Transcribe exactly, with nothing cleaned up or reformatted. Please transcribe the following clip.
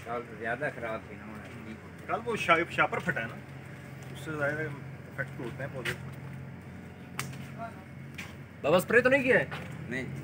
कल तो ज़्यादा ख़राब थी ना। कल वो शापर फटा है ना, उससे ज़्यादा इफेक्ट होते हैं पौधे। बाबा स्प्रे तो नहीं किया है? नहीं।